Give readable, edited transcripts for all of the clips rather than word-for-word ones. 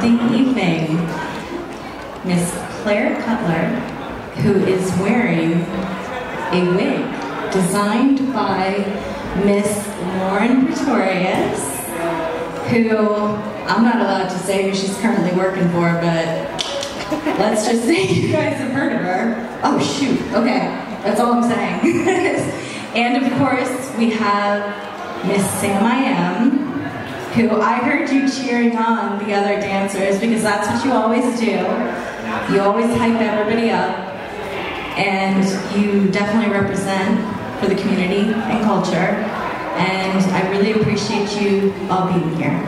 the evening, Miss Claire Kuttler, who is wearing a wig designed by Miss Lauren Pretorius, who I'm not allowed to say who she's currently working for, but let's just say you guys have heard of her. Oh shoot, okay, that's all I'm saying. And of course we have Miss Samiam, who I heard you cheering on the other dancers because that's what you always do. You always hype everybody up, and you definitely represent for the community and culture, and I really appreciate you all being here.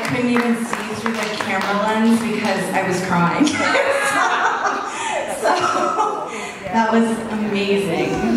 couldn't even see through the camera lens because I was crying. So that was amazing.